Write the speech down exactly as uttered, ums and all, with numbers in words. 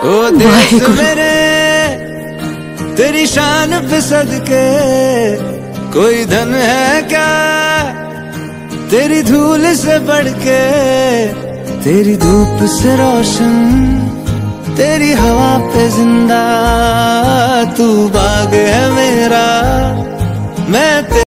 ओ देश मेरे तेरी शान पे सदके, कोई धन है क्या तेरी धूल से बढ़ के। तेरी धूप से रोशन, तेरी हवा पे जिंदा, तू बाग है मेरा, मैं